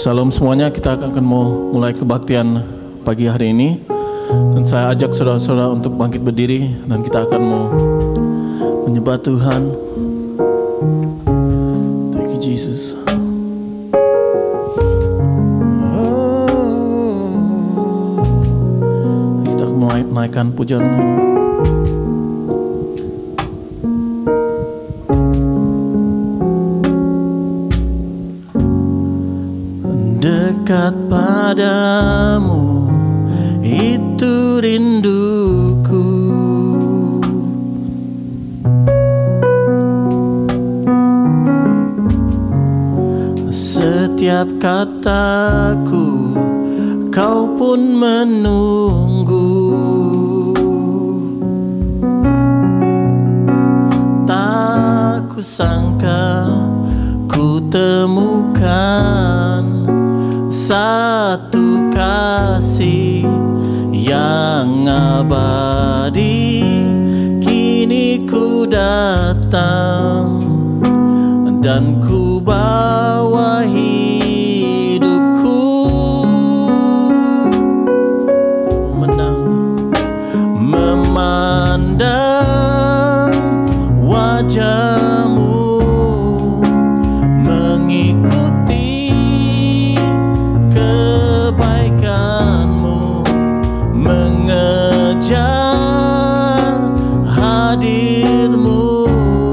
Salam semuanya, kita akan mau mulai kebaktian pagi hari ini. Dan saya ajak saudara-saudara untuk bangkit berdiri dan kita akan mau menyembah Tuhan. Thank you Jesus. Kita akan mulai naikkan pujian. Dekat padamu itu rinduku, setiap kataku kau pun menunggu. Tak kusangka ku temukan satu kasih yang abadi. Kini ku datang dan ku bawa hidupku memandang wajahmu, hadirmu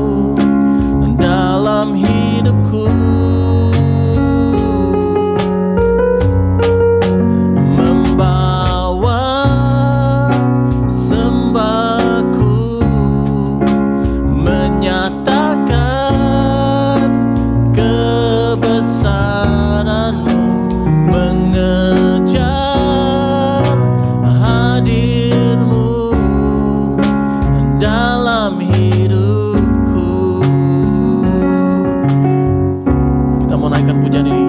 dalam hidupku, membawa sembahku, menyatakan kebesaranmu, mengejar hadirmu dalam hidupku. Kita mau naikkan pujian ini.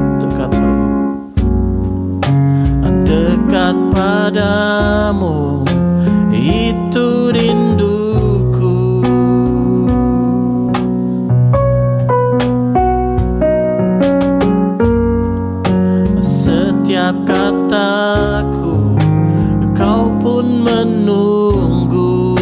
Dekat padamu itu rinduku, setiap kataku kau pun menunggu.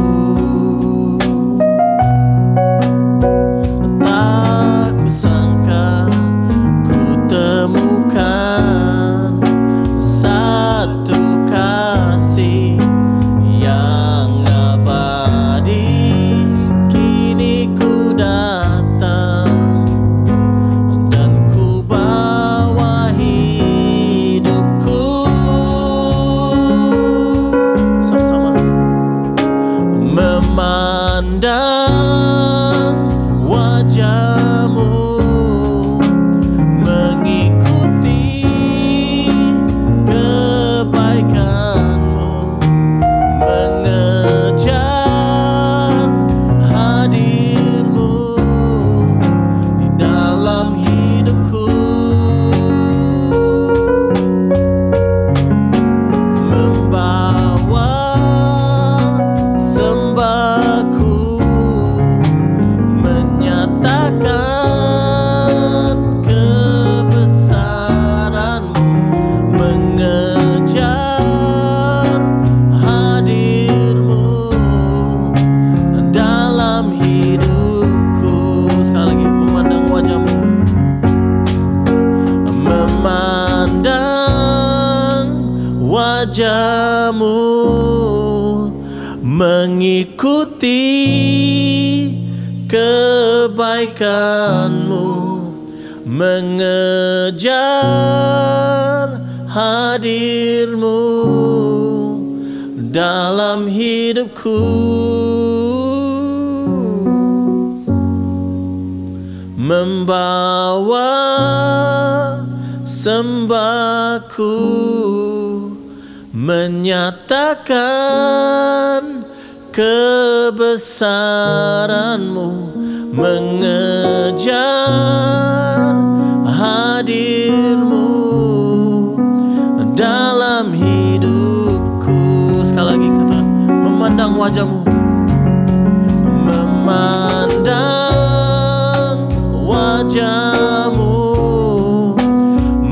Memandang wajahmu, mengikuti kebaikanmu, mengejar hadirmu di dalam hidupku, membawa sembahku, menyatakan kebesaranmu, mengejar hadirmu dalam hidupku. Sekali lagi, memandang wajahmu, memandang wajahmu, mengikuti kebaikanmu, mengejar hadirmu dalam hidupku, membawa sembahku, menyatakan kebesaranmu, mengejar hadirmu dalam hidupku. Sekali lagi katakan, memandang wajahmu, memandang wajahmu,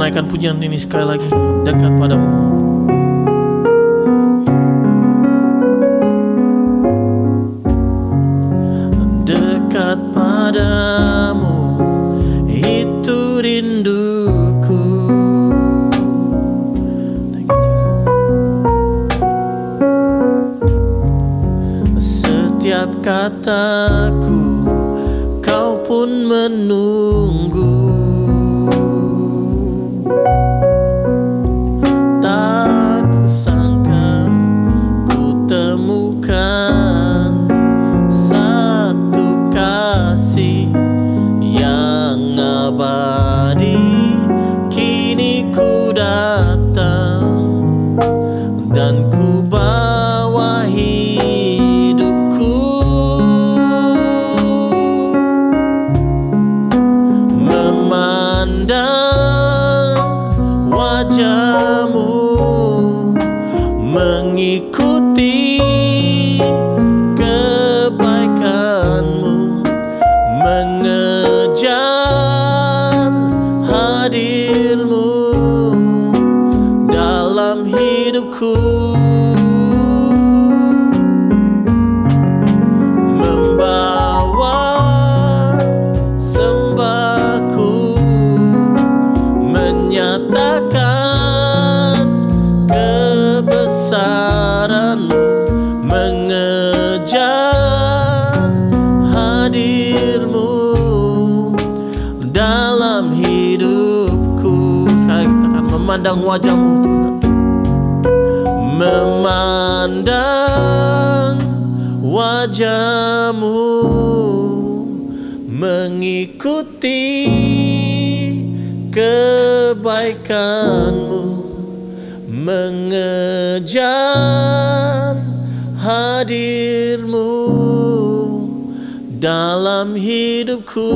menaikkan pujian ini sekali lagi, dekat padamu. Dekat padamu, itu rinduku. Thank you, Jesus. Setiap kataku, kau pun menunggu. Tak kusangka ku temukan satu kasih yang abadi. Kini ku datang dan ku bawa hidupku, memandang wajahmu, mengikuti kebaikanmu, mengejar hadirmu dalam hidupku, membawa sembahku, menyatakan kebesaranmu, mengejar hadirmu dalam hidupku. Sekali lagi katakan, memandang wajahmu Tuhan, memandang wajahmu, mengikuti kebaikanmu, mengejar hadirmu dalam hidupku,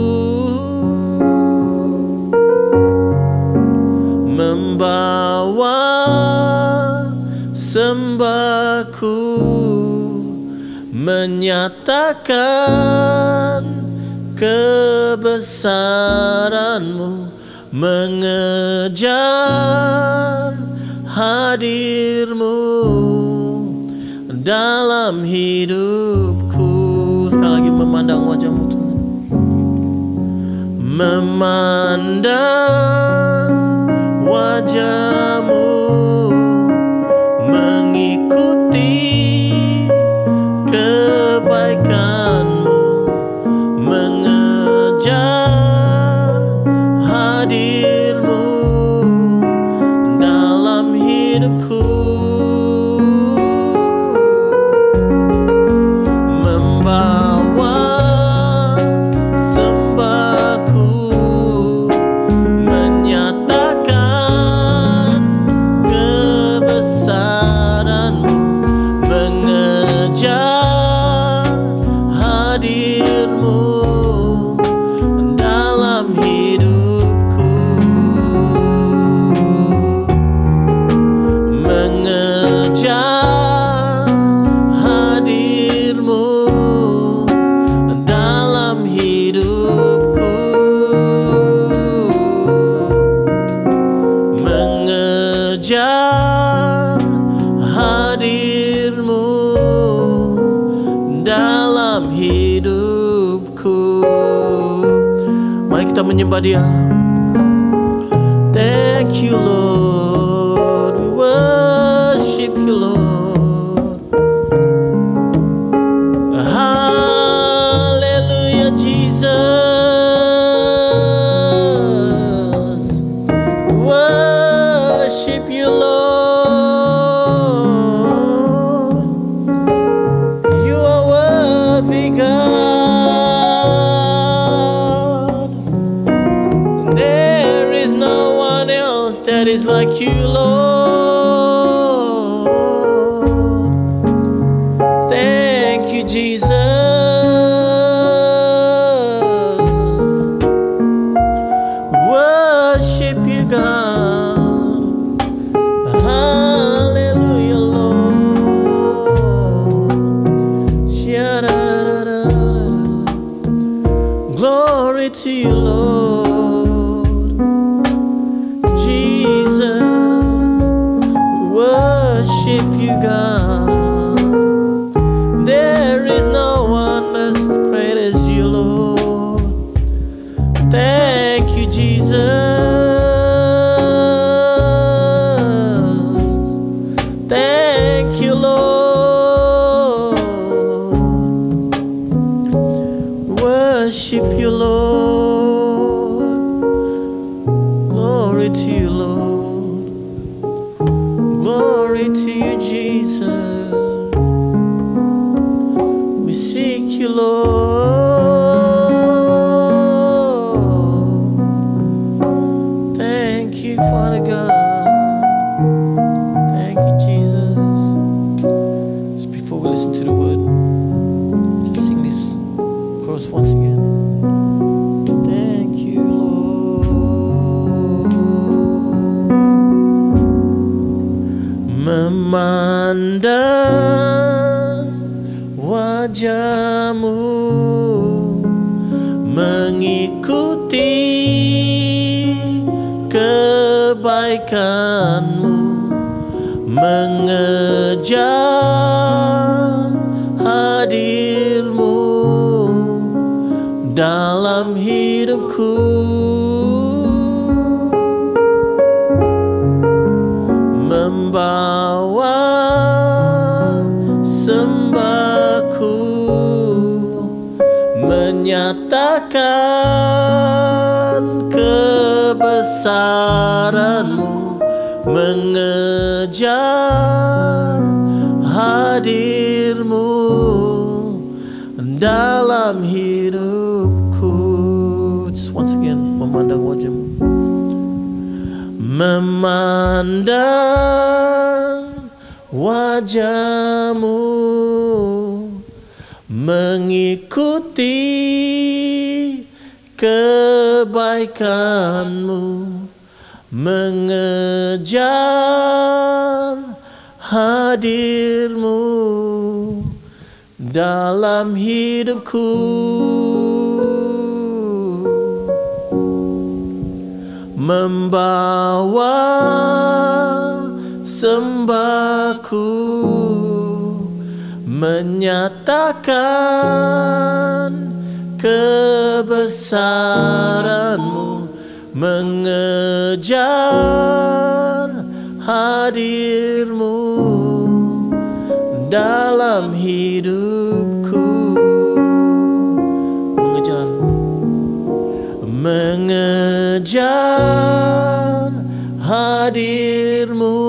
membawa sembahku, menyatakan kebesaranmu, mengejar hadirmu dalam hidupku. Sekali lagi, memandang wajahmu Tuhan, memandang wajahmu, mengikuti kebaikanmu, mengejar hadirmu dalam hidupku, membawa sembahku, menyatakan kebesaranmu, mengejar hadirmu dalam hidupku, mengejar hadirmu dalam hidupku, mengejar hadirmu dalam hidupku. Mari kita menyembah Dia. Thank you Lord, we worship you Lord. Hallelujah Jesus, worship you Lord. You are worthy God. There is no one else that is like you Lord. Thank you Jesus, worship you God. Hallelujah Lord. Glory to you Lord. worship you, Lord. Glory to you, Lord. Glory to you, Jesus. We seek you, Lord. Thank you, Father God. Thank you, Jesus. Just before we listen to the word, just sing this chorus once again. Thank you, Lord. Memandang wajahmu, mengikuti kebaikanmu, mengejar hadirmu dalam hidupku, membawa sembahku, menyatakan kebesaranmu, mengejar hadirmu dalam hidupku. Just once again, memandang wajahmu, memandang wajahmu, mengikuti kebaikanmu, mengejar hadirmu dalam hidupku, membawa sembahku, menyatakan kebesaranmu, mengejar hadirmu dalam hidupku, mengejar hadirmu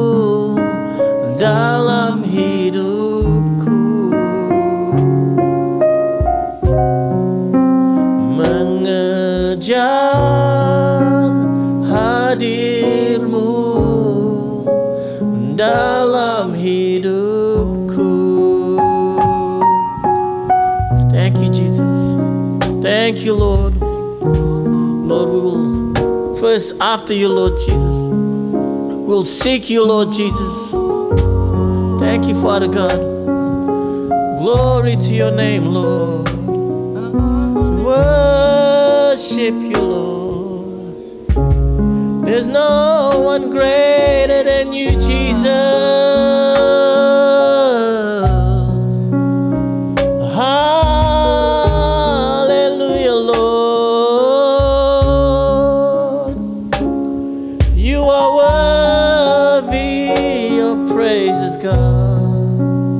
dalam hidupku, mengejar hadirmu dalam hidupku. Thank you, Jesus. Thank you, Lord. Lord, we will first after you, Lord Jesus. We'll seek you, Lord Jesus. Thank you, Father God. Glory to your name, Lord. Worship you, Lord. There's no one greater than you, Jesus. Hallelujah, Lord. You are worthy of praises, God.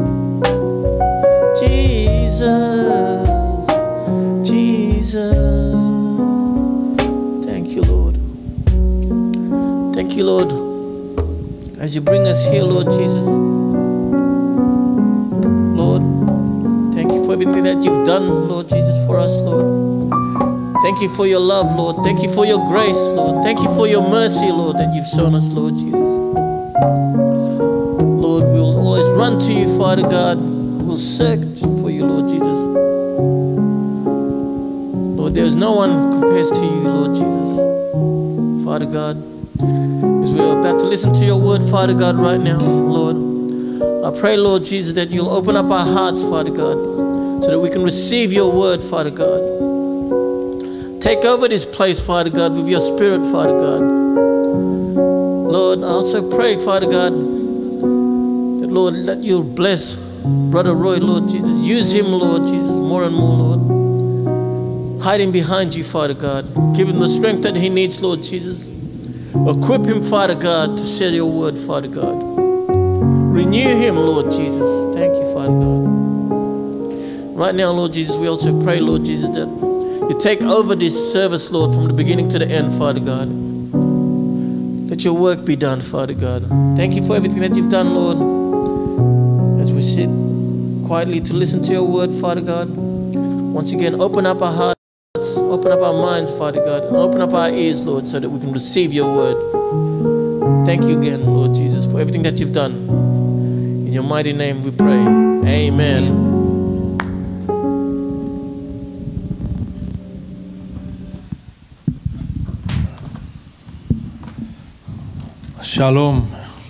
Jesus, Jesus. Thank you, Lord. Thank you, Lord, as you bring us here, Lord Jesus. Lord, thank you for everything that you've done, Lord Jesus, for us, Lord. Thank you for your love, Lord. Thank you for your grace, Lord. Thank you for your mercy, Lord, that you've shown us, Lord Jesus. Lord, we'll always run to you, Father God. We'll search for you, Lord Jesus. Lord, there's no one compares to you, Lord Jesus. Father God, as we're about to listen to your word, Father God, right now, Lord, I pray, Lord Jesus, that you'll open up our hearts, Father God, so that we can receive your word, Father God. Take over this place, Father God, with your spirit, Father God. Lord, I also pray, Father God, that, Lord, that you'll bless Brother Roy, Lord Jesus. Use him, Lord Jesus, more and more, Lord. Hide him behind you, Father God. Give him the strength that he needs, Lord Jesus. Equip him, Father God, to share your word, Father God. Renew him, Lord Jesus. Thank you, Father God. Right now, Lord Jesus, we also pray, Lord Jesus, that you take over this service, Lord, from the beginning to the end, Father God. Let your work be done, Father God. Thank you for everything that you've done, Lord. As we sit quietly to listen to your word, Father God. Once again, open up our hearts, open up our minds, Father God, and open up our ears, Lord, so that we can receive your word. Thank you again, Lord Jesus, for everything that you've done. In your mighty name we pray. Amen. Shalom.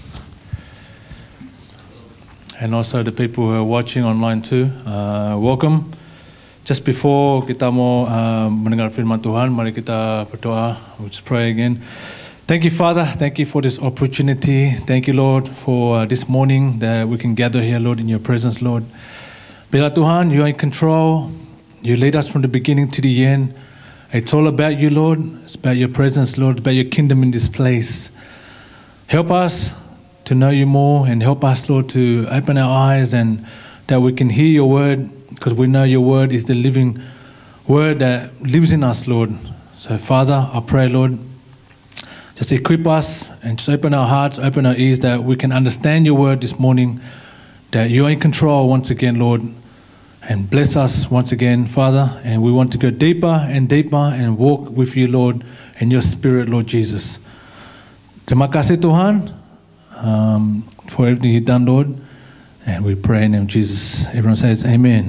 And also the people who are watching online too, welcome. Just before kita mau mendengar firman Tuhan, mari kita berdoa. We'll just pray again. Thank you, Father. Thank you for this opportunity. Thank you, Lord, for this morning that we can gather here, Lord, in your presence, Lord. Bila Tuhan, you are in control. You lead us from the beginning to the end. It's all about you, Lord. It's about your presence, Lord, about your kingdom in this place. Help us to know you more, and help us, Lord, to open our eyes and that we can hear your word, because we know your word is the living word that lives in us, Lord. So, Father, I pray, Lord, just equip us and just open our hearts, open our ears, that we can understand your word this morning, that you are in control once again, Lord, and bless us once again, Father. And we want to go deeper and deeper and walk with you, Lord, and your Spirit, Lord Jesus. Terima kasih, Tuhan, for everything you've done, Lord. And we pray in the name of Jesus. Everyone says amen.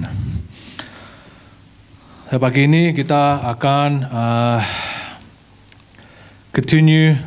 Pagi ini kita akan continue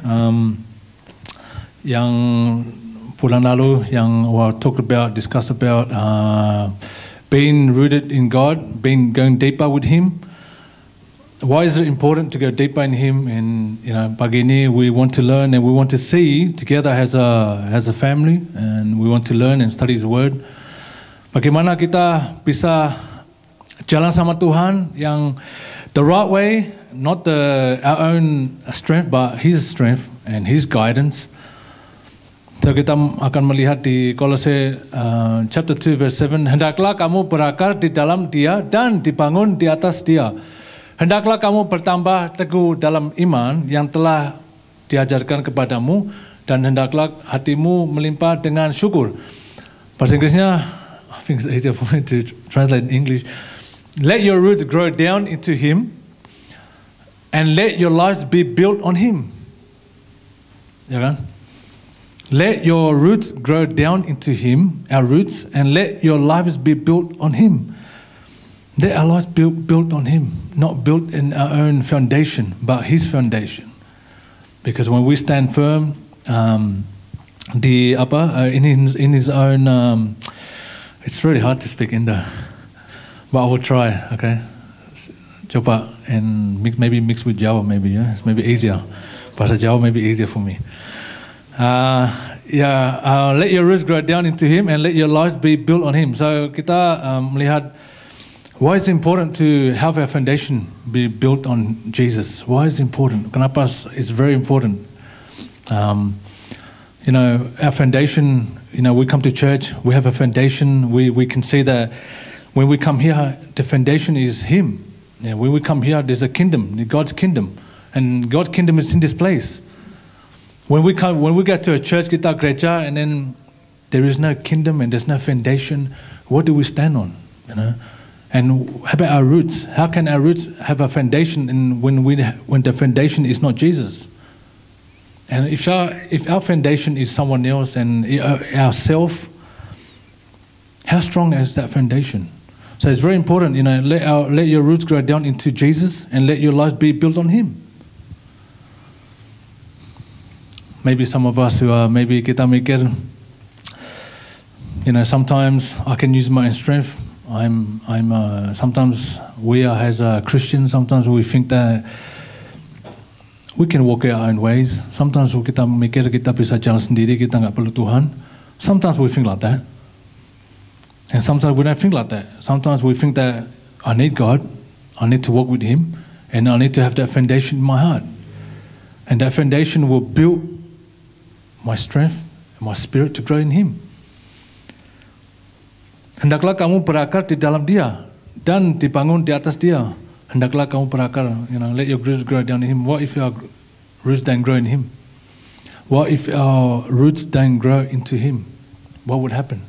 yang bulan lalu yang discussed about being rooted in God, going deeper with Him. Why is it important to go deeper in Him? And pagi ini we want to learn and we want to see together as a family, and we want to learn and study His Word. Bagaimana kita bisa jalan sama Tuhan yang the right way, not our own strength, but His strength and His guidance. So kita akan melihat di Kolose chapter 2 verse 7. Hendaklah kamu berakar di dalam Dia dan dibangun di atas Dia. Hendaklah kamu bertambah teguh dalam iman yang telah diajarkan kepadamu, dan hendaklah hatimu melimpah dengan syukur. Bahasa Inggrisnya, I think it's easier for me to translate in English. Let your roots grow down into Him, and let your lives be built on Him. Ya kan? Let your roots grow down into Him, our roots, and let your lives be built on Him. Let our lives be built on Him, not built in our own foundation, but His foundation. Because when we stand firm, in His own, it's really hard to speak in there, but I will try. Okay, coba and maybe mix with Jawa, maybe it's maybe easier. Bahasa Jawa maybe easier for me. Let your roots grow down into Him, and let your lives be built on Him. So kita melihat. Why is it important to have our foundation be built on Jesus? Why is it important? Kenapa it's very important? Our foundation, we come to church, we have a foundation. We can see that when we come here, the foundation is Him. When we come here, there's a kingdom, God's kingdom. And God's kingdom is in this place. When we get to a church, kita gereja, and then there is no kingdom and there's no foundation, what do we stand on? And how about our roots? How can our roots have a foundation when the foundation is not Jesus? And if our foundation is someone else and ourself, how strong is that foundation? So it's very important, let your roots grow down into Jesus, and let your lives be built on Him. Maybe some of us who are maybe kita mikir, sometimes I can use my own strength. Sometimes we are as a Christian, sometimes we think that we can walk our own ways. Sometimes kita mikir kita bisa jalan sendiri, kita nggak perlu Tuhan. Sometimes we think like that. And sometimes we don't think like that. Sometimes we think that I need God, I need to walk with Him, and I need to have that foundation in my heart. And that foundation will build my strength and my spirit to grow in Him. Hendaklah kamu berakar di dalam Dia dan dibangun di atas Dia. hendaklah kamu berakar, let your roots grow down in Him. What if our roots don't grow in Him? What if our roots don't grow into Him? What would happen?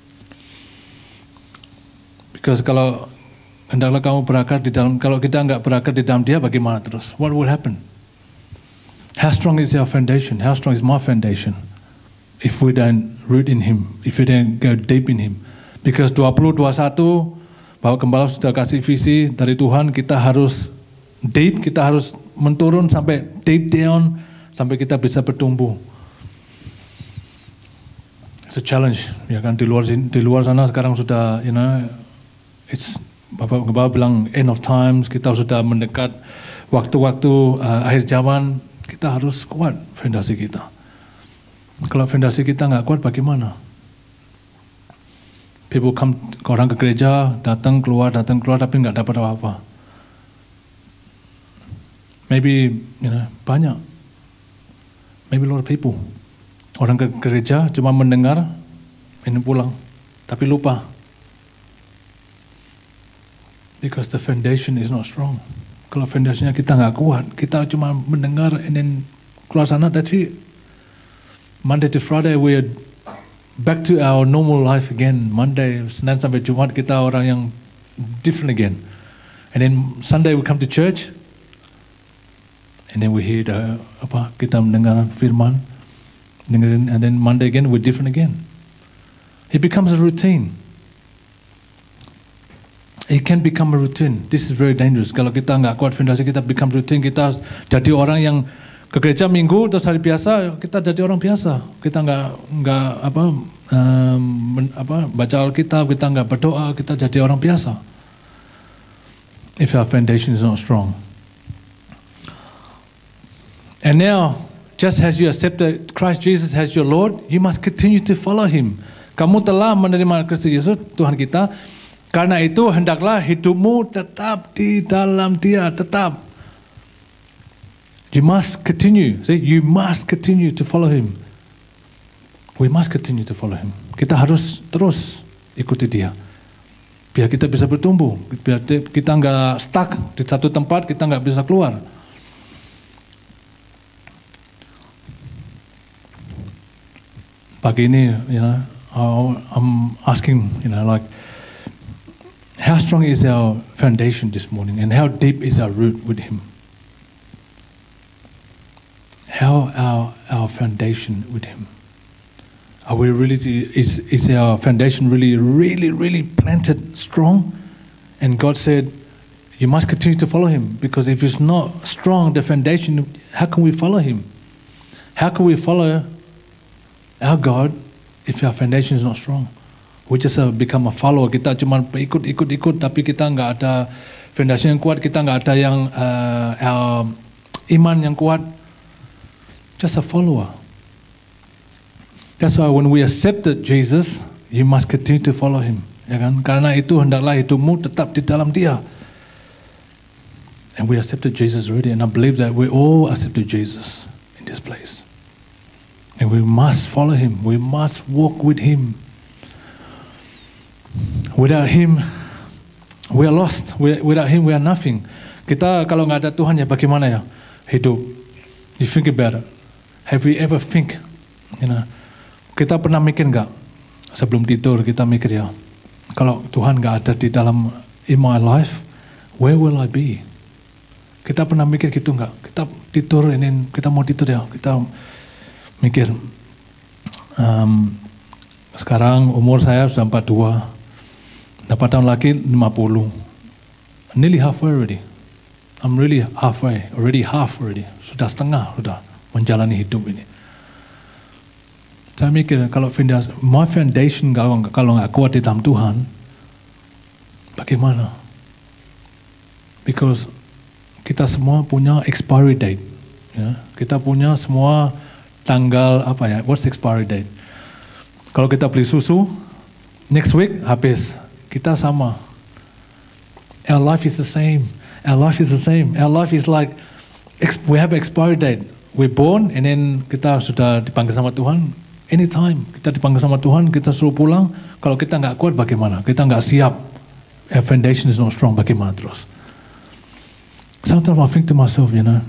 Because kalau hendaklah kamu berakar di dalam, kalau kita enggak berakar di dalam Dia, bagaimana terus? What would happen? How strong is our foundation? How strong is my foundation? If we don't root in Him, if we don't go deep in Him. Because 2021, Bapak Gembala sudah kasih visi dari Tuhan, kita harus deep, kita harus menurun sampai deep down, sampai kita bisa bertumbuh. It's a challenge, ya kan, di luar sana sekarang sudah, Bapak Gembala bilang end of times, kita sudah mendekat waktu-waktu akhir zaman, kita harus kuat fondasi kita. Kalau fondasi kita nggak kuat, bagaimana? People come, orang ke gereja, datang keluar, tapi nggak dapat apa-apa. Maybe, banyak. Maybe a lot of people. Orang ke gereja cuma mendengar, ini pulang, tapi lupa. Because the foundation is not strong. Kalau foundasinya kita nggak kuat, kita cuma mendengar, and then keluar sana, that's it. Monday to Friday we're back to our normal life again. Monday, Senin sampai Jumat kita orang yang different again. And then Sunday we come to church, and then we hear kita mendengar firman, and then Monday again we're different again. It becomes a routine. It can become a routine. This is very dangerous. Kalau kita nggak kuat fondasi kita become routine, kita jadi orang yang ke gereja minggu terus hari biasa kita jadi orang biasa. Kita nggak baca Alkitab, kita nggak berdoa, kita jadi orang biasa. If our foundation is not strong. And now, just as you accepted Christ Jesus as your Lord, you must continue to follow Him. Kamu telah menerima Kristus Yesus Tuhan kita. Karena itu hendaklah hidupmu tetap di dalam Dia, tetap. You must continue. See, you must continue to follow Him. We must continue to follow Him. Kita harus terus ikuti Dia. Biar kita bisa bertumbuh. Biar kita nggak stuck di satu tempat, kita nggak bisa keluar. Pagi ini, I'm asking, how strong is our foundation this morning, and how deep is our root with Him? How our foundation with Him? Are we really? Is our foundation really planted strong? And God said, you must continue to follow Him, because if it's not strong, the foundation, how can we follow Him? How can we follow our God if our foundation is not strong? We just become a follower. Kita cuma ikut, tapi kita nggak ada fondasi yang kuat, kita nggak ada yang iman yang kuat. Just a follower. That's why when we accepted Jesus, you must continue to follow Him. Ya kan? Karena itu hendaklah hidupmu tetap di dalam Dia. And we accepted Jesus already, and I believe that we all accepted Jesus in this place. And we must follow Him. We must walk with Him. Without Him, we are lost. Without Him, we are nothing. Kita kalau nggak ada Tuhan, ya bagaimana ya hidup? You think about it. Have we ever think? Kita pernah mikir nggak sebelum tidur, kita mikir ya, kalau Tuhan nggak ada di dalam in my life, where will I be? Kita pernah mikir gitu nggak? Kita tidur, ini kita mau tidur ya, kita mikir. Sekarang umur saya sudah 42, 4 tahun lagi 50, nearly halfway already. I'm really halfway, already. Sudah setengah, sudah menjalani hidup ini. Saya mikir kalau my foundation kalau nggak kuat di dalam Tuhan, bagaimana? Because kita semua punya expiry date, ya. Kita punya semua tanggal what's expiry date? Kalau kita beli susu, next week habis. Kita sama. Our life is the same. Our life is like we have expiry date. We're born, and then kita sudah dipanggil sama Tuhan. Anytime kita dipanggil sama Tuhan, kita suruh pulang. Kalau kita nggak kuat, bagaimana? Kita nggak siap. Our foundation is not strong. Bagaimana terus? Sometimes I think to myself,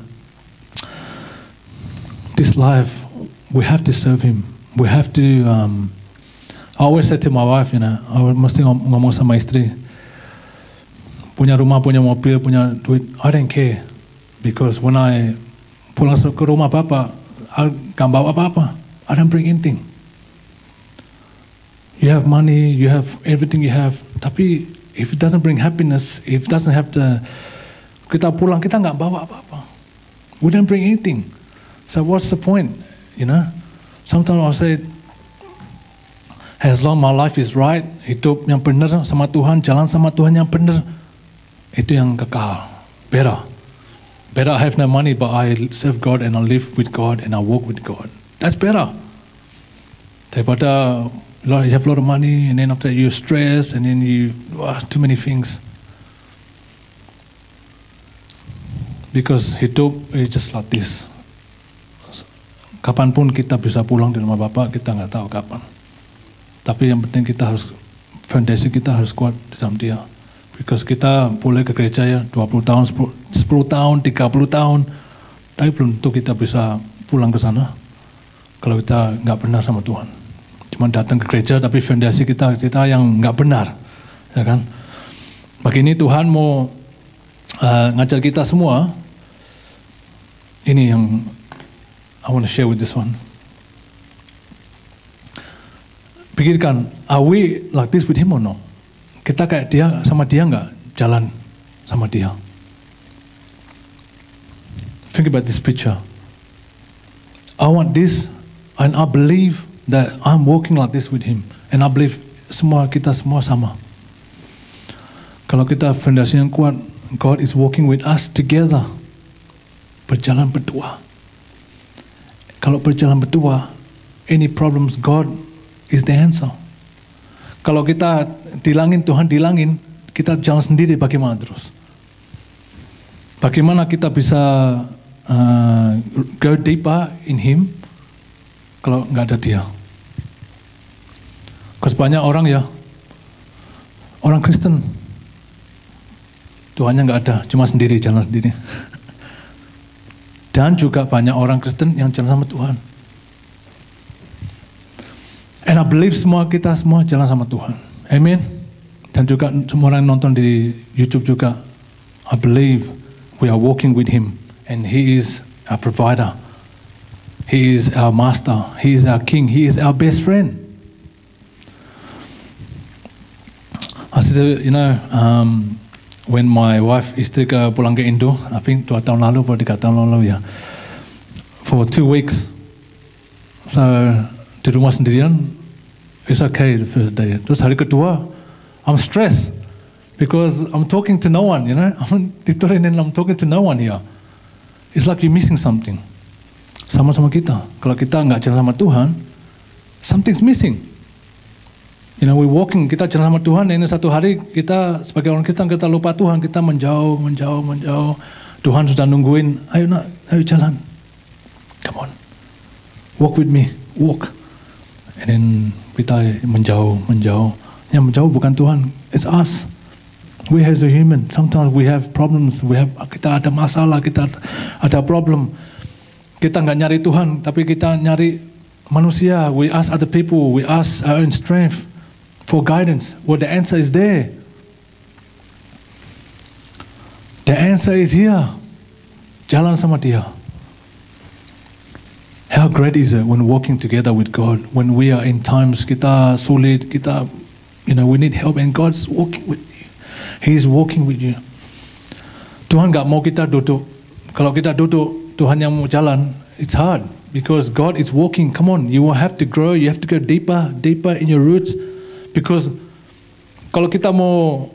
this life, we have to serve Him. We have to, I always say to my wife, I mesti ngomong sama istri, punya rumah, punya mobil, punya duit, I don't care. Because when I pulang ke rumah Papa, I gak bawa apa-apa. I don't bring anything. You have money, you have everything you have, tapi if it doesn't bring happiness, if it doesn't have kita pulang, kita gak bawa apa-apa. We don't bring anything. So what's the point? Sometimes I say, as long my life is right, hidup yang benar sama Tuhan, jalan sama Tuhan yang benar, itu yang kekal. Better I have no money, but I serve God and I live with God and I walk with God. That's better. Daripada you have a lot of money and then after that you're stressed and then too many things. Because hidup is just like this. Kapanpun kita bisa pulang di rumah Bapak, kita nggak tahu kapan. Tapi yang penting fondasi kita harus kuat di dalam Dia. Because kita boleh ke gereja 20 tahun, 10 tahun, 30 tahun, tapi belum tentu kita bisa pulang ke sana kalau kita nggak benar sama Tuhan. Cuma datang ke gereja tapi fondasi kita yang nggak benar, ya kan? Begini Tuhan mau ngajar kita semua. Ini yang I want to share with this one. Pikirkan, are we like this with Him or no? Kita kayak sama dia nggak jalan sama Dia? Think about this picture. I want this, and I believe that I'm walking like this with Him, and I believe kita semua sama. Kalau kita fondasi yang kuat, God is walking with us together. Berjalan berdua. Kalau berjalan berdua, any problems, God is the answer. Kalau kita dilangin, Tuhan dilangin, kita jalan sendiri bagaimana terus? Bagaimana kita bisa go deeper in Him kalau nggak ada Dia? Karena banyak orang Kristen, Tuhannya nggak ada, cuma sendiri, jalan sendiri. Dan juga banyak orang Kristen yang jalan sama Tuhan. And I believe kita semua jalan sama Tuhan. Amen. Dan juga semua orang yang nonton di YouTube juga, I believe we are walking with Him, and He is our provider. He is our master. He is our king. He is our best friend. I said, when my wife istri pulang ke Indo, I think 2 tahun lalu atau 3 tahun lalu ya, for 2 weeks. So di rumah sendirian, it's okay the first day. Terus hari kedua, I'm stressed because I'm talking to no one, I'm titurin and I'm talking to no one here. It's like you're missing something. Sama-sama kita. Kalau kita nggak jalan sama Tuhan, something's missing. We're walking, kita jalan sama Tuhan, ini satu hari kita sebagai orang Kristen kita lupa Tuhan, kita menjauh. Tuhan sudah nungguin, ayo jalan. Come on. Walk with me, walk. And then kita menjauh. Yang menjauh bukan Tuhan, it's us. We as a human, sometimes we have problems, kita ada masalah, kita ada problem. Kita nggak nyari Tuhan, tapi kita nyari manusia. We ask other people, we ask our own strength for guidance. Well, the answer is there. The answer is here. Jalan sama Dia. How great is it when walking together with God, when we are in times kita sulit, we need help, and God's walking with you. He's walking with you. Tuhan nggak mau kita duduk. Kalau kita duduk, Tuhan yang mau jalan, it's hard because God is walking. Come on, you will have to grow. You have to go deeper in your roots. Because kalau kita mau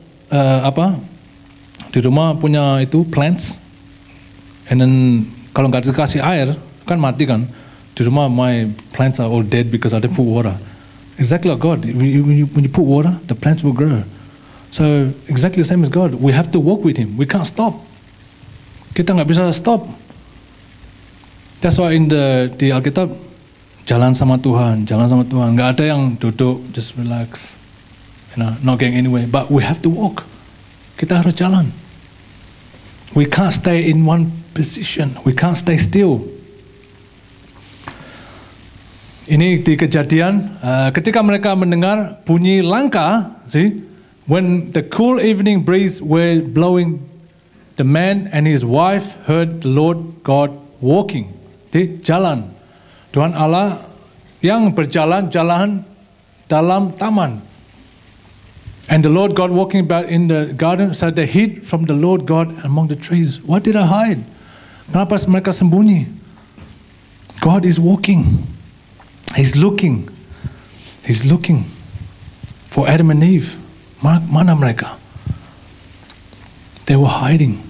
di rumah punya itu plants, and then kalau nggak dikasih air kan mati kan. Di rumah my plants are all dead because I didn't put water. Exactly like God. When you put water, the plants will grow. So exactly the same as God. We have to walk with Him. We can't stop. Kita nggak bisa stop. That's why di Alkitab, jalan sama Tuhan. Nggak ada yang duduk, just relax, not going anywhere. But we have to walk. Kita harus jalan. We can't stay in one position. We can't stay still. Ini di Kejadian, ketika mereka mendengar bunyi langkah, see, when the cool evening breeze were blowing, the man and his wife heard the Lord God walking. Di jalan, Tuhan Allah yang berjalan-jalan dalam taman. And the Lord God walking about in the garden, so they hid from the Lord God among the trees. What did I hide? Kenapa mereka sembunyi? God is walking. He's looking for Adam and Eve. Mana mereka? They were hiding.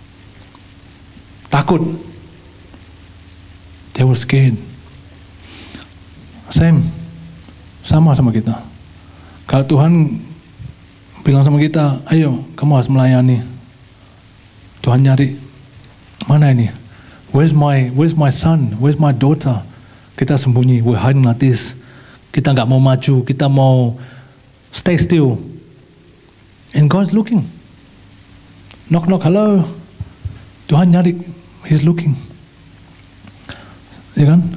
Takut. They were scared. Sama kita. Kalau Tuhan bilang sama kita, ayo kamu harus melayani. Tuhan nyari, mana ini? Where's my son? Where's my daughter? Kita sembunyi, we're hiding like this. Kita nggak mau maju, kita mau stay still. And God's looking. Knock, knock, hello. Tuhan nyari, He's looking. Ya kan?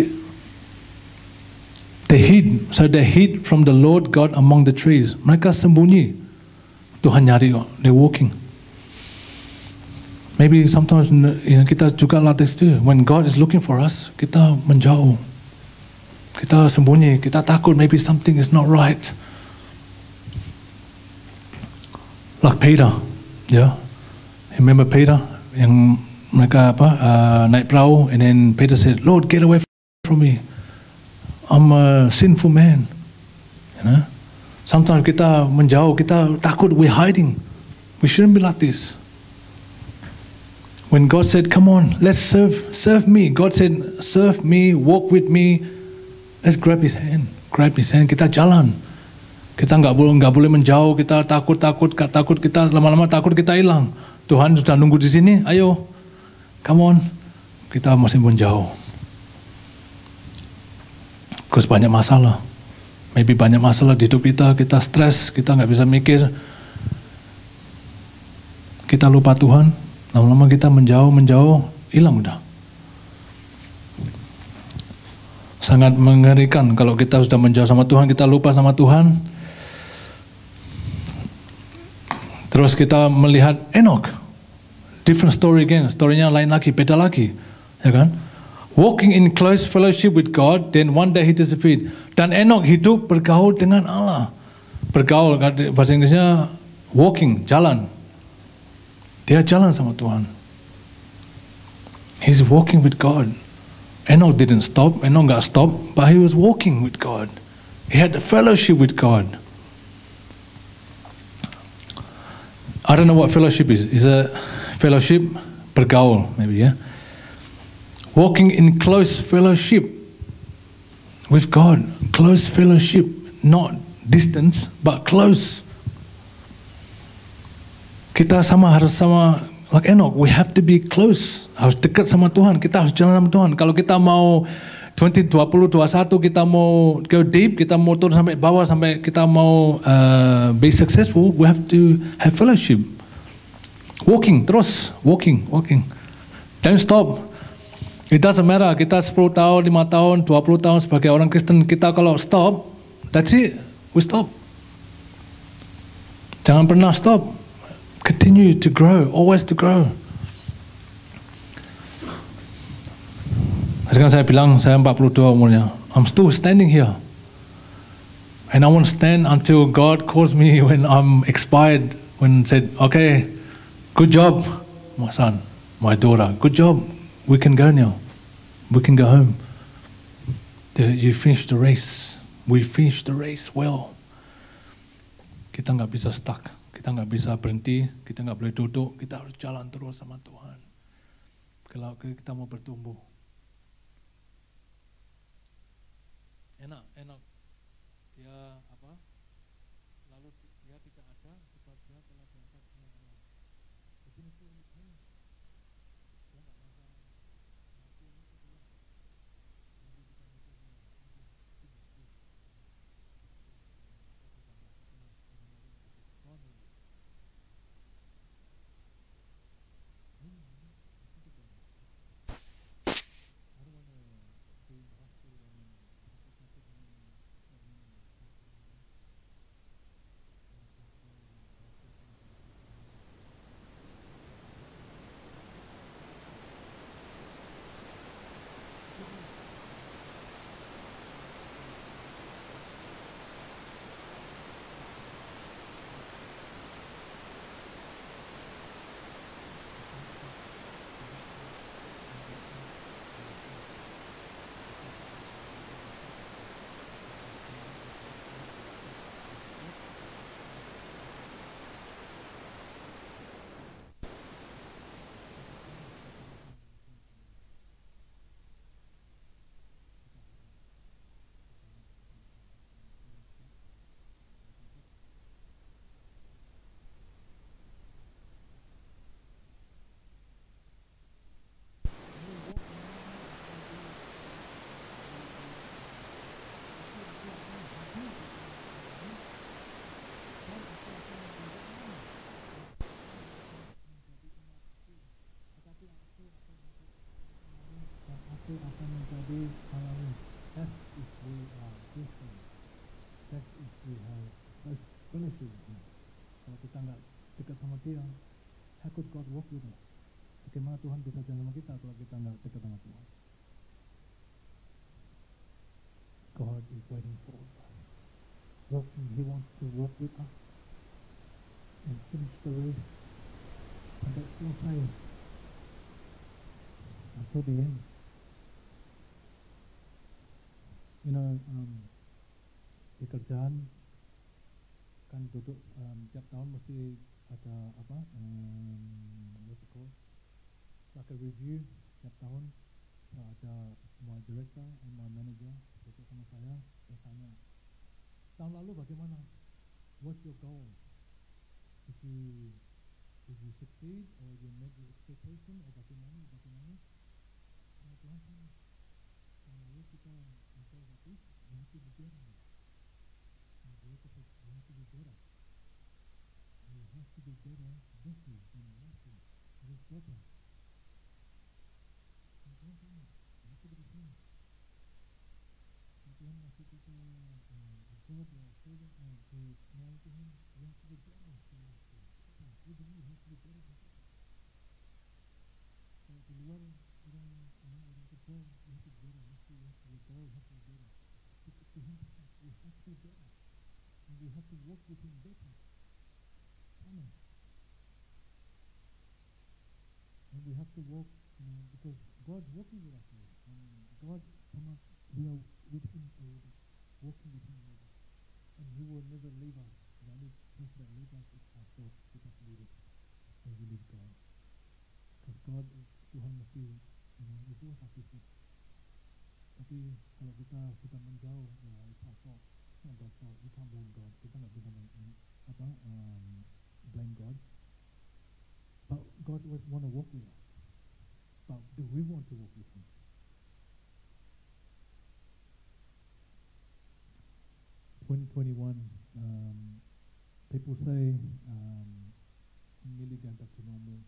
They hid from the Lord God among the trees. Mereka sembunyi. Tuhan nyari kok, they're walking. Maybe sometimes kita juga like this too. When God is looking for us, kita menjauh. Kita sembunyi, kita takut maybe something is not right. Like Peter, yeah. Remember Peter? Yang mereka naik perahu, and then Peter said, Lord, get away from me. I'm a sinful man. You know? Sometimes kita menjauh, kita takut, we're hiding. We shouldn't be like this. When God said, come on, let's serve me. God said, serve me, walk with me. Let's grab his hand. Kita jalan. Kita nggak boleh menjauh. Kita takut, kita lama-lama takut kita hilang. Tuhan sudah nunggu di sini. Ayo, come on. Kita masih menjauh. Terus banyak masalah. Maybe banyak masalah di hidup kita. Kita stres, kita nggak bisa mikir. Kita lupa Tuhan. Lama-lama kita menjauh, hilang udah. Sangat mengerikan kalau kita sudah menjauh sama Tuhan, kita lupa sama Tuhan. Terus kita melihat Enoch. Different story again, story-nya lain lagi, beda lagi. Ya kan? Walking in close fellowship with God, then one day he disappeared. Dan Enoch hidup bergaul dengan Allah. Bergaul, bahasa Inggrisnya walking, jalan. Dia jalan sama Tuhan. He's walking with God. Enoch didn't stop. Enoch got stopped, but he was walking with God. He had a fellowship with God. I don't know what fellowship is. Is a fellowship bergaul, maybe, yeah? Walking in close fellowship with God. Close fellowship, not distance, but close. Kita harus sama like Enoch, we have to be close. Harus dekat sama Tuhan, kita harus jalan sama Tuhan. Kalau kita mau 20, 20, 21, kita mau go deep, kita mau turun sampai bawah, sampai kita mau be successful, we have to have fellowship. Walking, terus, walking. Don't stop. It doesn't matter, kita 10 tahun, 5 tahun, 20 tahun sebagai orang Kristen, kita kalau stop, that's it, we stop. Jangan pernah stop. Continue to grow, always to grow. Tadi kan saya bilang saya 42 umurnya. I'm still standing here. And I won't stand until God calls me when I'm expired. When said, okay, good job, my son, my daughter. Good job, we can go now. We can go home. You finished the race. We finished the race well. Kita nggak bisa stuck. Kita nggak bisa berhenti, kita nggak boleh duduk, kita harus jalan terus sama Tuhan. Kalau kita mau bertumbuh. Enak. Dia apa? Lalu dia tidak ada, sebab dia telah berangkat ke Allah. Begini tuh, dia nggak merasa mati ini setelah nanti kita mikir with Him. Kalau kita nggak dekat sama Dia, how could God walk with us? Bagaimana Tuhan bisa jalan sama kita kalau kita nggak dekat sama Tuhan? God is waiting for us. He wants to walk with us and finish the race. Sampai selesai. Until the end. You know, di kerjaan kan duduk tiap tahun mesti ada apa? What's it called? Like a review tiap tahun. So ada my director and my manager duduk sama saya tanya, tahun lalu bagaimana? What's your goal? If you succeed or you met your expectation or bagaimana? Tuhan sana. Tahun lalu kita mencapai satu, we have to be better. And director said, we have to be better. We have to be better this year than last year. It is better. And Tuhan sana, we have to be the same. Tuhan masih kita observe our children and to know Tuhan, we have to be better than last year. We believe we have to be better than that. So di luar orang kerja, we have to be better. We have to be better. We have to be better. Tuhan, we have to be better. And we have to work with Him better. Sama. And we have to walk, because God's working with us already. And God, we are with Him already, walking with Him already. And He will never leave us. The only person that leaves us is ourselves. We have to leave it. And we leave God. Because God, Tuhan mesti, itu pasti fit. Tapi kalau kita menjauh, ya it's our fault. It's not God's fault. We can't blame God. Kita nggak bisa blame God. But God would want to walk with us. But do we want to walk with Him? People say nearly going back to normal.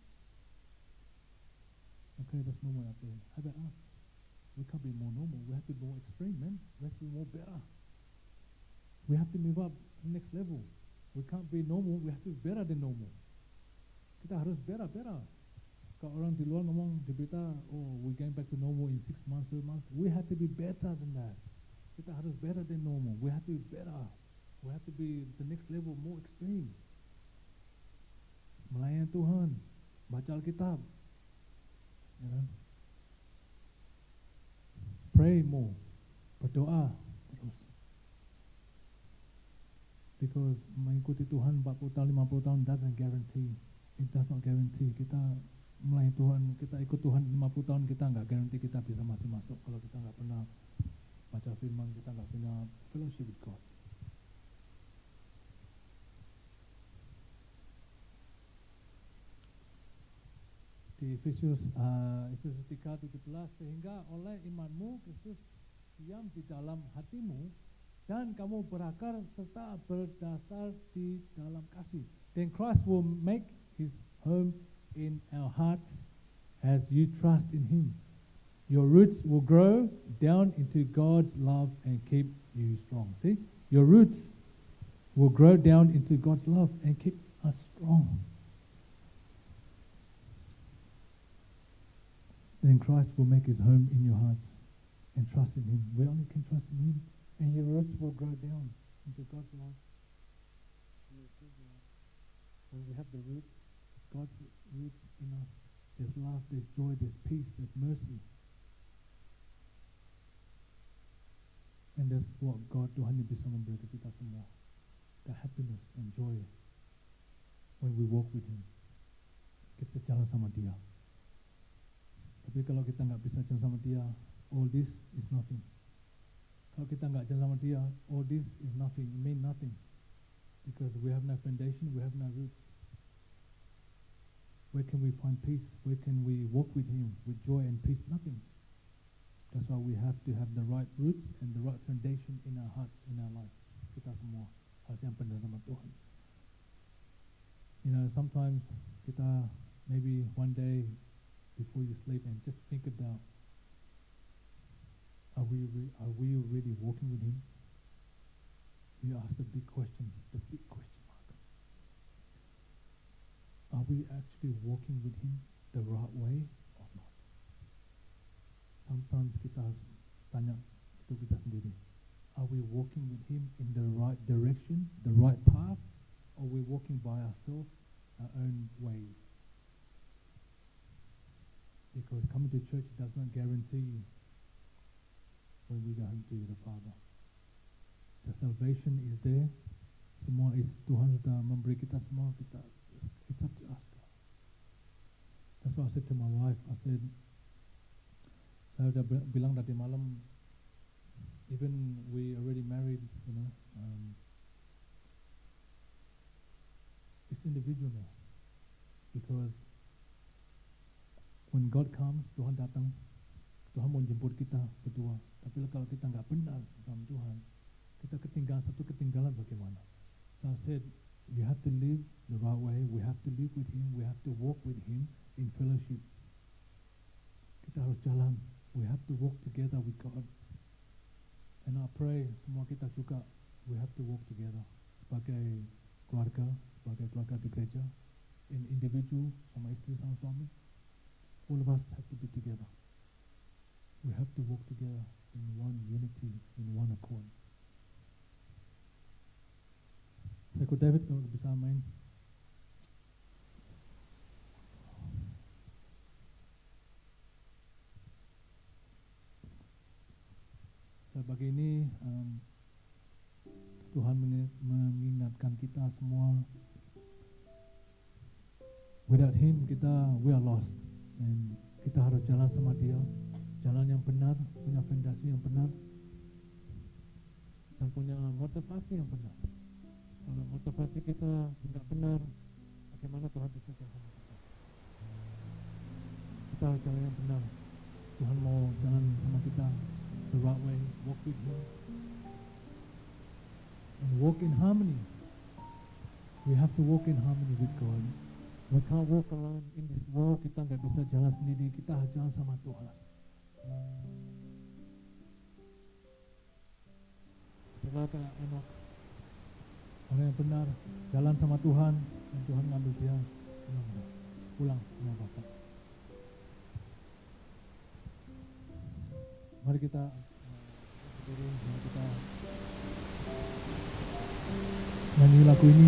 Okay, that's normal out there. How about us? We can't be more normal. We have to be more extreme, man. We have to be more better. We have to move up to the next level. We can't be normal. We have to be better than normal. Kita harus better. Kalau orang di luar ngomong di berita, oh, we're going back to normal in 6 months, 3 months. We have to be better than that. Kita harus better than normal. We have to be better. We have to be the next level, more extreme. Melayani Tuhan, baca Alkitab. You know? Pray more. Berdoa terus. Because mengikuti Tuhan 40 tahun, 50 tahun doesn't guarantee. It does not guarantee. Kita melayani Tuhan, kita ikut Tuhan 50 tahun, kita nggak guarantee kita bisa masih masuk kalau kita nggak pernah baca firman, kita nggak punya fellowship with God. Di Efesius 3:17, sehingga oleh imanmu Kristus diam di dalam hatimu dan kamu berakar serta berdasar di dalam kasih. Then Christ will make His home in our hearts as you trust in Him. Your roots will grow down into God's love and keep you strong. See? Your roots will grow down into God's love and keep us strong. Then Christ will make His home in your hearts and trust in Him. We only can trust in Him. And your roots will grow down into God's love. When we have the roots, God's roots in us, there's love, there's joy, there's peace, there's mercy. And that's what God, Tuhan yang bisa memberi ke kita semua. The happiness and joy when we walk with Him. Kita jalan sama Dia. Tapi kalau kita nggak bisa jalan sama Dia, all this is nothing. Kalau kita nggak jalan sama Dia, all this is nothing. It means nothing. Because we have no foundation, we have no roots. Where can we find peace? Where can we walk with Him with joy and peace? Nothing. That's why we have to have the right roots and the right foundation in our hearts, in our life. Kita semua harus yang benar sama Tuhan. You know, sometimes kita maybe one day before you sleep and just think about, are we really walking with Him? You ask the big question mark. Are we actually walking with Him the right way or not? Sometimes kita harus tanya itu kita sendiri. Are we walking with Him in the right direction, the right path, or are we walking by ourselves, our own ways? Because coming to church does not guarantee when we go home to the Father. The salvation is there. Semua is Tuhan sudah memberi kita semua. It's up to us. That's why I said to my wife, I said, saya udah bilang tadi malam, even we already married, it's individual now. Because when God comes, Tuhan datang, Tuhan mau jemput kita berdua. Tapi kalau kita nggak benar sama Tuhan, kita ketinggalan bagaimana? So I said, we have to live the right way. We have to live with Him. We have to walk with Him in fellowship. Kita harus jalan. We have to walk together with God. And I pray semua kita juga, we have to walk together sebagai keluarga di gereja, in individual sama istri sama suami. All of us have to be together. We have to walk together in one unity, in one accord. Saya ikut David kalau bisa main. Bagi ini Tuhan mengingatkan kita semua, without Him we are lost, and kita harus jalan sama Dia, jalan yang benar, punya fondasi yang benar, dan punya motivasi yang benar. Kalau motivasi kita tidak benar, bagaimana Tuhan bisa jalan sama kita? Kita harus jalan yang benar. Tuhan mau jalan sama kita the right way, walk with Him, and walk in harmony. We have to walk in harmony with God. We can't walk alone in this world. Kita nggak bisa jalan sendiri. Kita harus jalan sama Tuhan. Silakan Enoch, orang yang benar, jalan sama Tuhan, dan Tuhan ngambil dia pulang sama Bapak. Mari kita nyanyi lagu ini.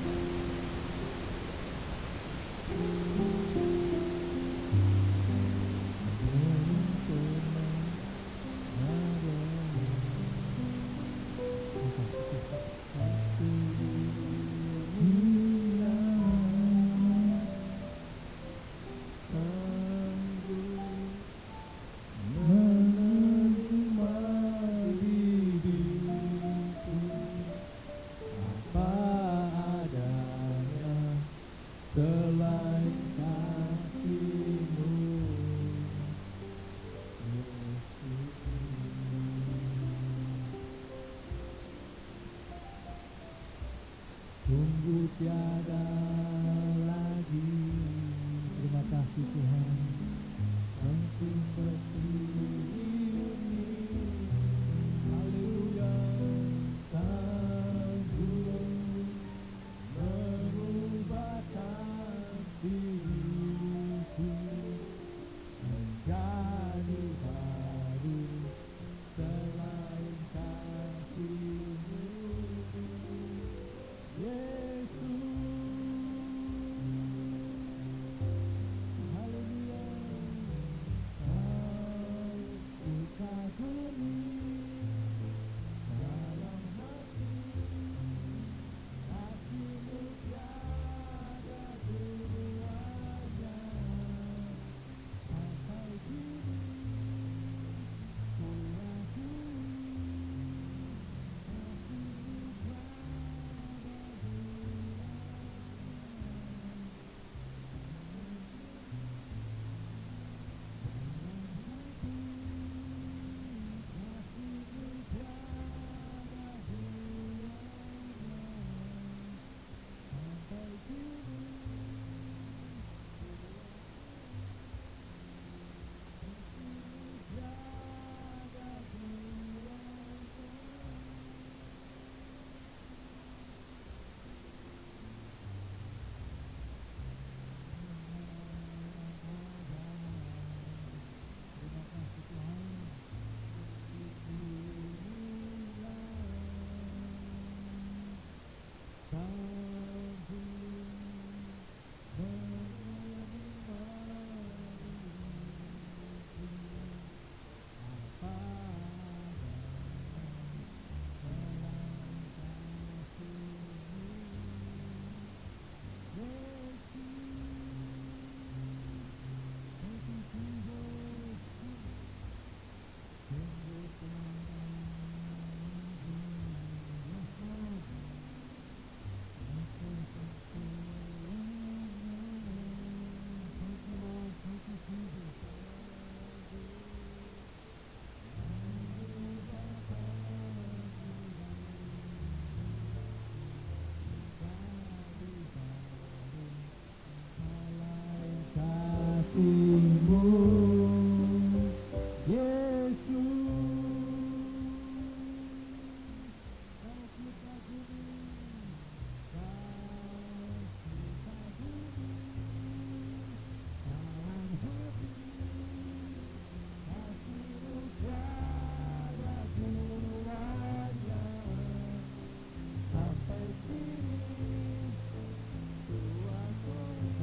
Tunggu tiada lagi. Terima kasih Tuhan. Penting berdiri. Haleluya. Tangguh merubahkan diriku menjadi baru selain kasih-Mu.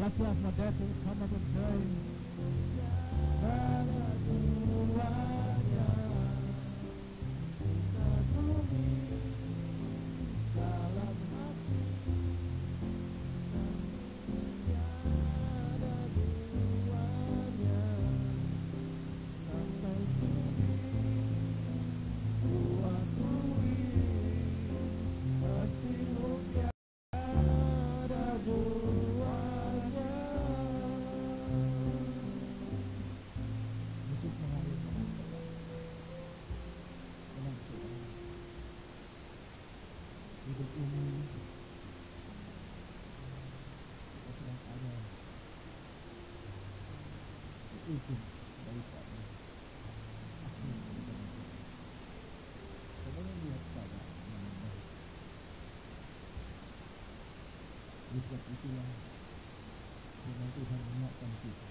Just like my dad would come up and pray. Itulah firman Tuhan mengingatkan kita.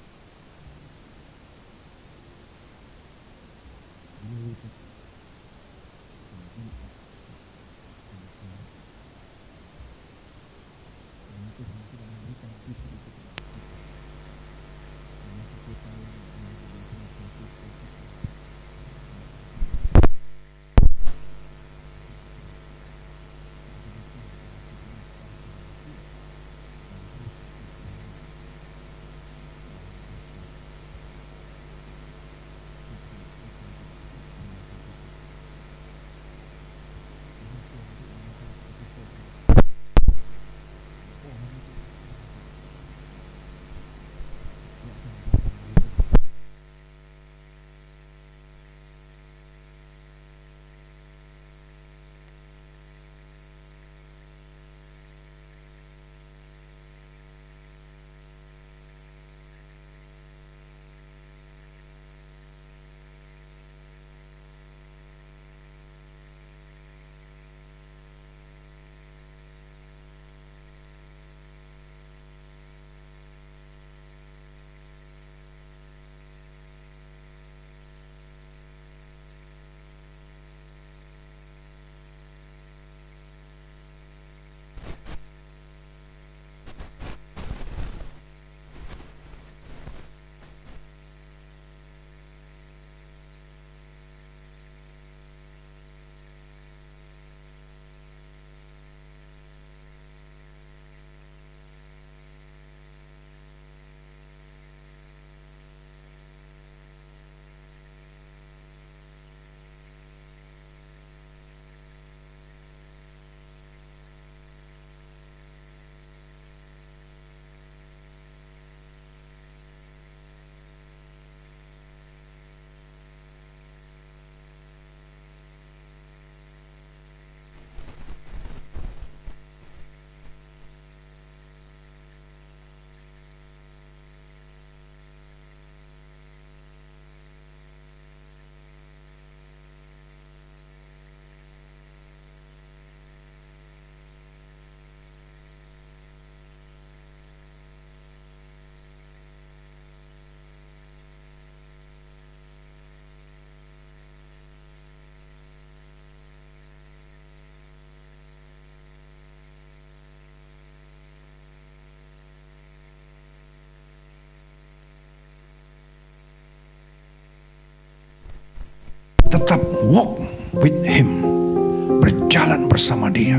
Tuhan sudah memberikan kita itu. Tetap walk with him, berjalan bersama dia.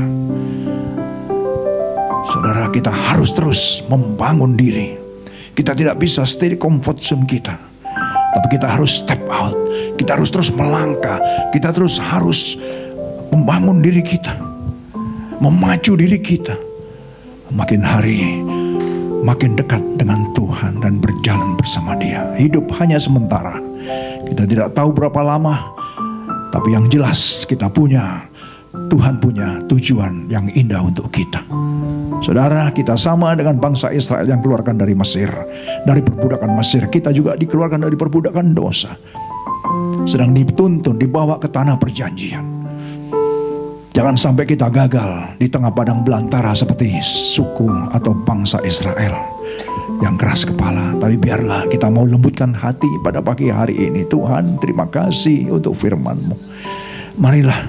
Saudara, kita harus terus membangun diri. Kita tidak bisa stay di comfort zone kita, tapi kita harus step out. Kita harus terus melangkah. Kita terus harus membangun diri kita, memacu diri kita. Makin hari makin dekat dengan Tuhan dan berjalan bersama dia. Hidup hanya sementara. Kita tidak tahu berapa lama, tapi yang jelas Tuhan punya tujuan yang indah untuk kita. Saudara, kita sama dengan bangsa Israel yang keluarkan dari Mesir, dari perbudakan Mesir. Kita juga dikeluarkan dari perbudakan dosa, sedang dituntun dibawa ke tanah perjanjian. Jangan sampai kita gagal di tengah padang belantara seperti suku atau bangsa Israel yang keras kepala. Tapi biarlah kita mau lembutkan hati pada pagi hari ini. Tuhan, terima kasih untuk firman-Mu. Marilah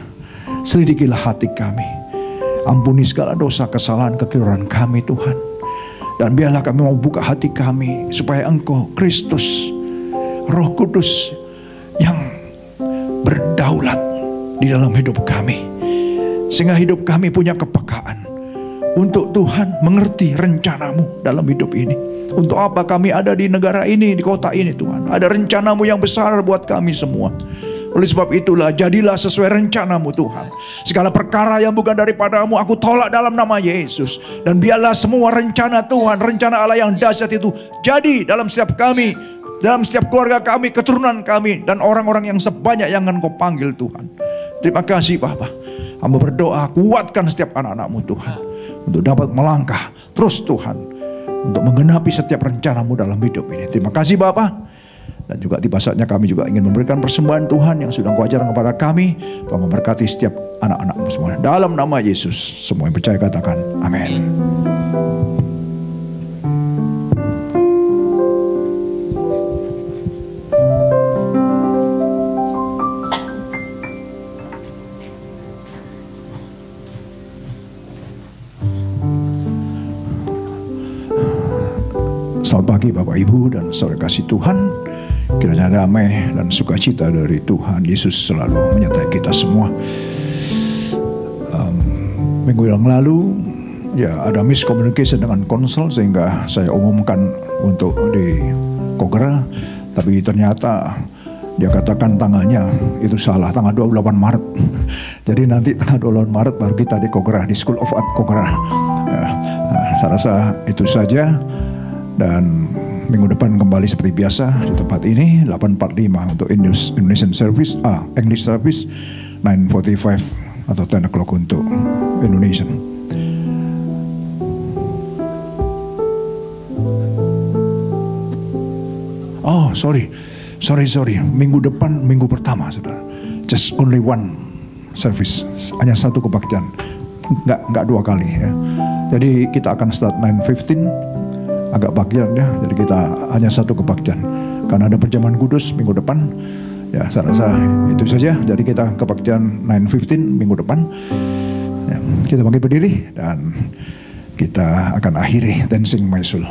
selidikilah hati kami. Ampuni segala dosa, kesalahan, kekeliruan kami, Tuhan. Dan biarlah kami mau buka hati kami supaya Engkau, Kristus, Roh Kudus yang berdaulat di dalam hidup kami. Sehingga hidup kami punya kepekaan untuk Tuhan mengerti rencanamu dalam hidup ini. Untuk apa kami ada di negara ini, di kota ini Tuhan. Ada rencanamu yang besar buat kami semua. Oleh sebab itulah, jadilah sesuai rencanamu Tuhan. Segala perkara yang bukan daripadamu aku tolak dalam nama Yesus. Dan biarlah semua rencana Tuhan, rencana Allah yang dahsyat itu jadi dalam setiap kami, dalam setiap keluarga kami, keturunan kami, dan orang-orang yang sebanyak yang akan Kau panggil Tuhan. Terima kasih Bapa. Hamba berdoa, kuatkan setiap anak-anak-Mu Tuhan, untuk dapat melangkah terus Tuhan, untuk menggenapi setiap rencanamu dalam hidup ini. Terima kasih Bapa. Dan juga tiba saatnya kami juga ingin memberikan persembahan Tuhan yang sudah Kau ajarkan kepada kami. Tuhan memberkati setiap anak-anak-Mu semua. Dalam nama Yesus, semua yang percaya katakan amin. Selamat pagi Bapak Ibu dan saudara kasih Tuhan. Kiranya damai dan sukacita dari Tuhan Yesus selalu menyertai kita semua. Minggu yang lalu ya ada miscommunication dengan konsul, sehingga saya umumkan untuk di Kogera, tapi ternyata dia katakan tanggalnya itu salah, tanggal 28 Maret. Jadi nanti tanggal 28 Maret baru kita di Kogera, di School of Art Kogera. Saya rasa itu saja. Dan minggu depan kembali seperti biasa di tempat ini 8.45 untuk Indonesian service, English service, 9.45 atau 10 o'clock untuk Indonesian. Oh sorry, minggu depan, minggu pertama saudara, just only one service, hanya satu kebaktian, nggak dua kali ya. Jadi kita akan start 9:15. Agak bagian ya, jadi kita hanya satu kebaktian karena ada perjamuan kudus minggu depan ya. Saya rasa itu saja. Jadi kita kebaktian 9:15 minggu depan ya. Kita bangkit berdiri dan kita akan akhiri Dancing My Soul.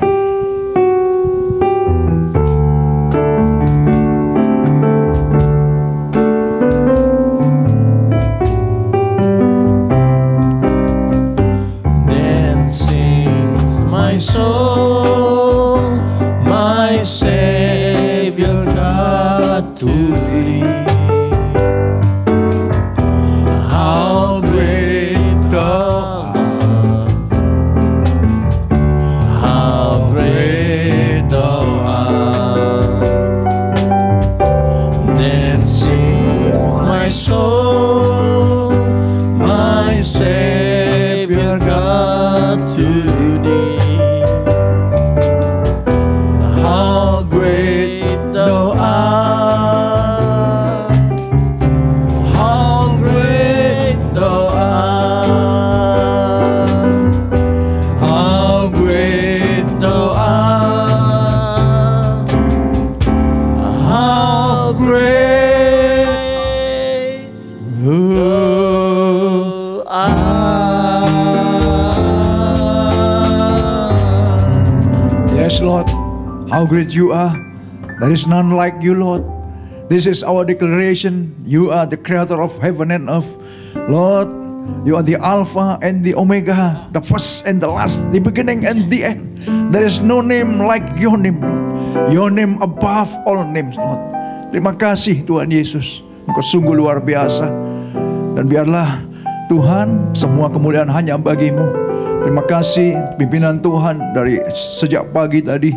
How great you are. There is none like you, Lord. This is our declaration. You are the creator of heaven and earth. Lord, you are the Alpha and the Omega, the first and the last, the beginning and the end. There is no name like your name, Lord. Your name above all names, Lord. Terima kasih Tuhan Yesus. Engkau sungguh luar biasa. Dan biarlah Tuhan, semua kemuliaan hanya bagi-Mu. Terima kasih pimpinan Tuhan dari sejak pagi tadi,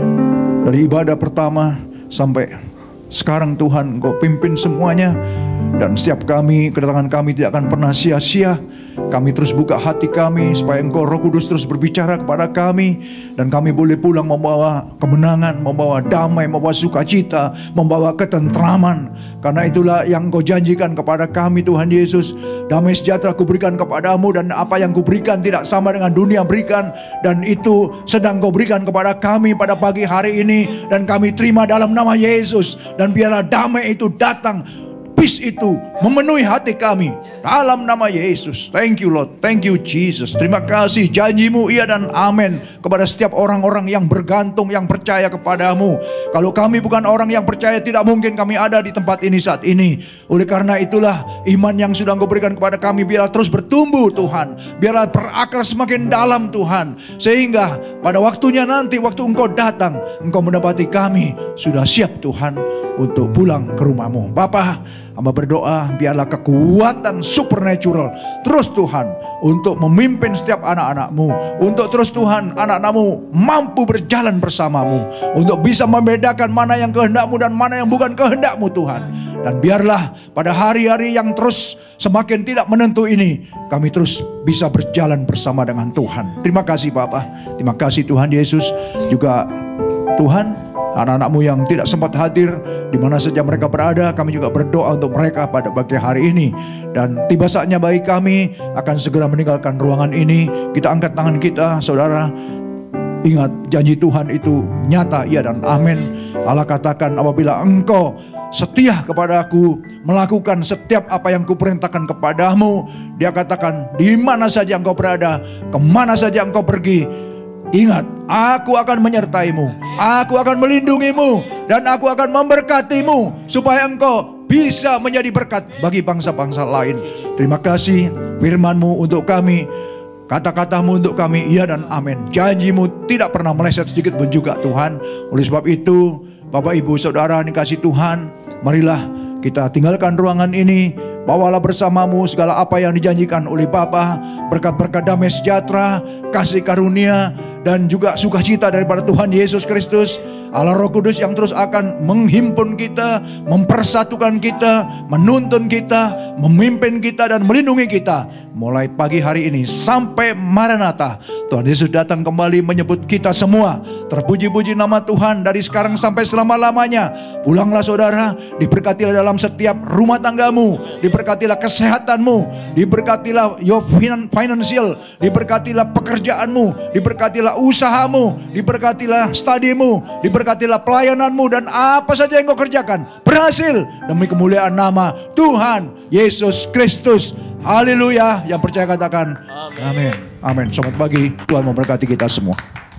dari ibadah pertama sampai sekarang Tuhan Engkau pimpin semuanya. Dan setiap kami, kedatangan kami tidak akan pernah sia-sia. Kami terus buka hati kami supaya Engkau Roh Kudus terus berbicara kepada kami. Dan kami boleh pulang membawa kemenangan, membawa damai, membawa sukacita, membawa ketentraman. Karena itulah yang Engkau janjikan kepada kami Tuhan Yesus. Damai sejahtera kuberikan kepadamu, dan apa yang kuberikan tidak sama dengan dunia berikan. Dan itu sedang Kau berikan kepada kami pada pagi hari ini. Dan kami terima dalam nama Yesus. Dan biarlah damai itu datang peace itu memenuhi hati kami. Dalam nama Yesus. Thank you Lord. Thank you Jesus. Terima kasih janjimu iya dan amin kepada setiap orang-orang yang bergantung, yang percaya kepadamu. Kalau kami bukan orang yang percaya, tidak mungkin kami ada di tempat ini saat ini. Oleh karena itulah iman yang sudah Engkau berikan kepada kami biarlah terus bertumbuh Tuhan. Biarlah berakar semakin dalam Tuhan. Sehingga pada waktunya nanti, waktu Engkau datang, Engkau mendapati kami sudah siap Tuhan untuk pulang ke rumah-Mu. Bapa, hamba berdoa biarlah kekuatan supernatural terus Tuhan untuk memimpin setiap anak-anak-Mu, untuk terus Tuhan anak-anak-Mu mampu berjalan bersama-Mu, untuk bisa membedakan mana yang kehendak-Mu dan mana yang bukan kehendak-Mu Tuhan. Dan biarlah pada hari-hari yang terus semakin tidak menentu ini, kami terus bisa berjalan bersama dengan Tuhan. Terima kasih Bapa, terima kasih Tuhan Yesus. Juga Tuhan, anak-anak-Mu yang tidak sempat hadir di mana saja mereka berada, kami juga berdoa untuk mereka pada pagi hari ini. Dan tiba saatnya bagi kami akan segera meninggalkan ruangan ini. Kita angkat tangan kita, saudara. Ingat, janji Tuhan itu nyata, iya dan amin. Allah katakan, apabila engkau setia kepadaku, melakukan setiap apa yang kuperintahkan kepadamu, Dia katakan, di mana saja engkau berada, kemana saja engkau pergi, ingat, aku akan menyertaimu, aku akan melindungimu, dan aku akan memberkatimu, supaya engkau bisa menjadi berkat bagi bangsa-bangsa lain. Terima kasih firman-Mu untuk kami, kata-katamu untuk kami, iya dan amin. Janji-Mu tidak pernah meleset sedikit pun juga Tuhan. Oleh sebab itu, Bapak Ibu Saudara dikasih Tuhan, marilah kita tinggalkan ruangan ini. Bawalah bersamamu segala apa yang dijanjikan oleh Bapa, berkat-berkat damai sejahtera, kasih karunia, dan juga sukacita daripada Tuhan Yesus Kristus, Allah Roh Kudus yang terus akan menghimpun kita, mempersatukan kita, menuntun kita, memimpin kita, dan melindungi kita mulai pagi hari ini sampai Maranatha. Tuhan Yesus datang kembali menyebut kita semua. Terpuji-puji nama Tuhan dari sekarang sampai selama-lamanya. Pulanglah saudara, diberkatilah dalam setiap rumah tanggamu, diberkatilah kesehatanmu, diberkatilah your financial, diberkatilah pekerjaanmu, diberkatilah usahamu, diberkatilah studimu, diberkatilah pelayananmu, dan apa saja yang kau kerjakan berhasil demi kemuliaan nama Tuhan Yesus Kristus. Haleluya. Yang percaya katakan amin. Amin. Selamat pagi. Tuhan memberkati kita semua.